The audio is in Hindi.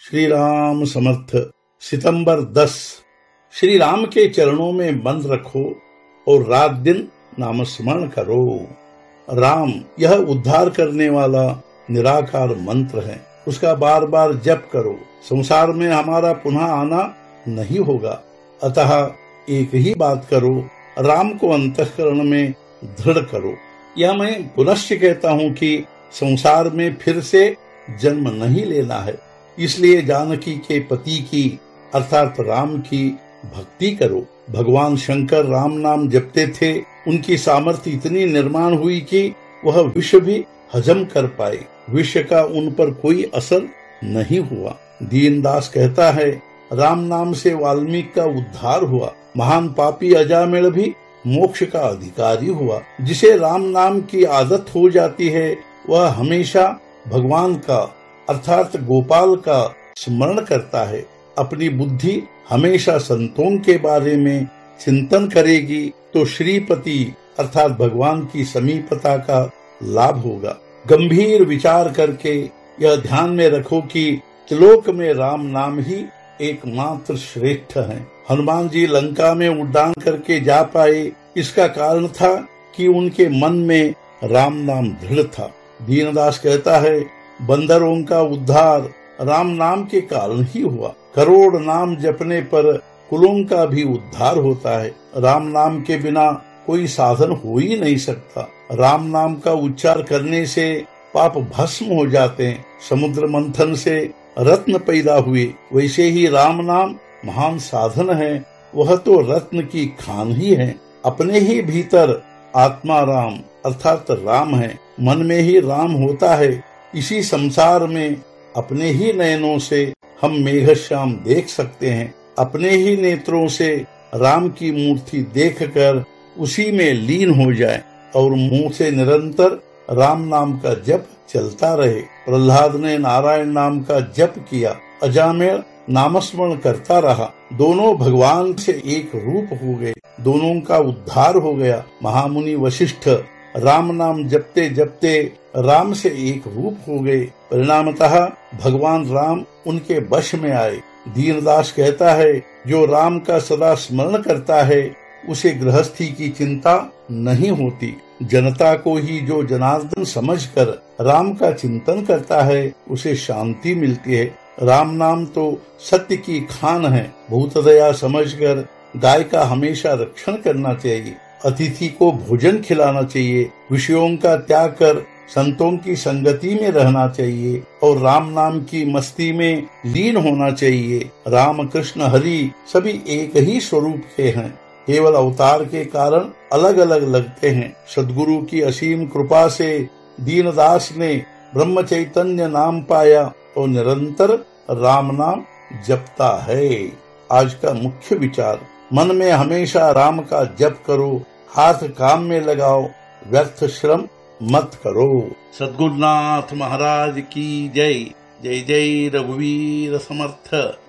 श्री राम समर्थ। सितंबर 10। श्री राम के चरणों में मन रखो और रात दिन नाम स्मरण करो। राम यह उद्धार करने वाला निराकार मंत्र है, उसका बार बार जप करो। संसार में हमारा पुनः आना नहीं होगा, अतः एक ही बात करो, राम को अंतःकरण में दृढ़ करो। यह मैं पुनश्च कहता हूँ कि संसार में फिर से जन्म नहीं लेना है, इसलिए जानकी के पति की अर्थात राम की भक्ति करो। भगवान शंकर राम नाम जपते थे, उनकी सामर्थ्य इतनी निर्माण हुई कि वह विष भी हजम कर पाए। विष का उन पर कोई असर नहीं हुआ। दीनदास कहता है, राम नाम से वाल्मीकि का उद्धार हुआ। महान पापी अजामिल भी मोक्ष का अधिकारी हुआ। जिसे राम नाम की आदत हो जाती है, वह हमेशा भगवान का अर्थात गोपाल का स्मरण करता है। अपनी बुद्धि हमेशा संतों के बारे में चिंतन करेगी तो श्रीपति अर्थात भगवान की समीपता का लाभ होगा। गंभीर विचार करके यह ध्यान में रखो कि त्रिलोक में राम नाम ही एकमात्र श्रेष्ठ है। हनुमान जी लंका में उड्डान करके जा पाए, इसका कारण था कि उनके मन में राम नाम दृढ़ था। दीनदास कहता है, बंदरों का उद्धार राम नाम के कारण ही हुआ। करोड़ नाम जपने पर कुलों का भी उद्धार होता है। राम नाम के बिना कोई साधन हो ही नहीं सकता। राम नाम का उच्चार करने से पाप भस्म हो जाते हैं। समुद्र मंथन से रत्न पैदा हुए, वैसे ही राम नाम महान साधन है। वह तो रत्न की खान ही है। अपने ही भीतर आत्मा राम अर्थात राम है। मन में ही राम होता है। इसी संसार में अपने ही नयनों से हम मेघश्याम देख सकते हैं। अपने ही नेत्रों से राम की मूर्ति देखकर उसी में लीन हो जाए और मुंह से निरंतर राम नाम का जप चलता रहे। प्रहलाद ने नारायण नाम का जप किया, अजामिल नामस्मरण करता रहा। दोनों भगवान से एक रूप हो गए, दोनों का उद्धार हो गया। महामुनि वशिष्ठ राम नाम जपते जपते राम से एक रूप हो गए। परिणामतः भगवान राम उनके वश में आए। दीनदास कहता है, जो राम का सदा स्मरण करता है उसे गृहस्थी की चिंता नहीं होती। जनता को ही जो जनार्दन समझकर राम का चिंतन करता है उसे शांति मिलती है। राम नाम तो सत्य की खान है। भूत दया समझकर गाय का हमेशा रक्षण करना चाहिए। अतिथि को भोजन खिलाना चाहिए। विषयों का त्याग कर संतों की संगति में रहना चाहिए और राम नाम की मस्ती में लीन होना चाहिए। राम कृष्ण हरि सभी एक ही स्वरूप के हैं, केवल अवतार के कारण अलग अलग लगते हैं। सद्गुरु की असीम कृपा से दीनदास ने ब्रह्म चैतन्य नाम पाया और निरंतर राम नाम जपता है। आज का मुख्य विचार, मन में हमेशा राम का जप करो, हाथ काम में लगाओ, व्यर्थ श्रम मत करो। सद्गुरुनाथ महाराज की जय। जय जय रघुवीर समर्थ।